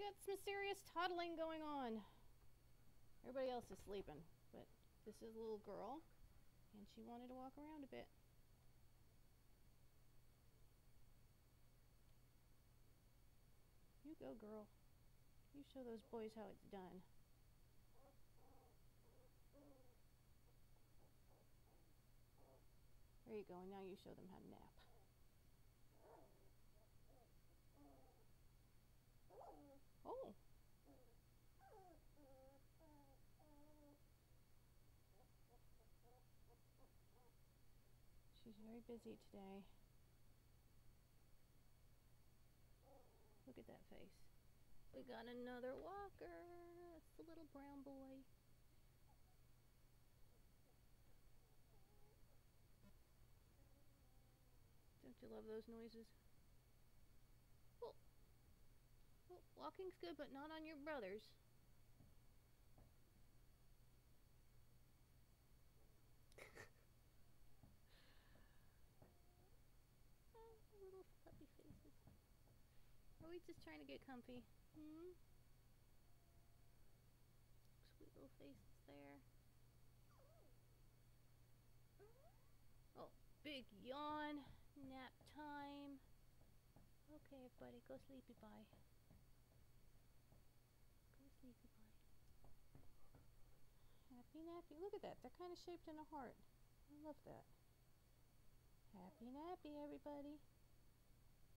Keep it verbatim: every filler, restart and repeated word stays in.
got some serious toddling going on. Everybody else is sleeping, but this is a little girl, and she wanted to walk around a bit. You go, girl. You show those boys how it's done. There you go, and now you show them how to nap. Oh! She's very busy today. Look at that face. We got another walker. That's the little brown boy. Don't you love those noises? Well, well, walking's good, but not on your brothers. Oh, little fluffy faces. Are we just trying to get comfy? Hmm? Sweet little faces there. Oh, big yawn. Nap time. Okay, everybody, go sleepy bye. Go sleepy bye. Happy nappy. Look at that. They're kind of shaped in a heart. I love that. Happy nappy, everybody.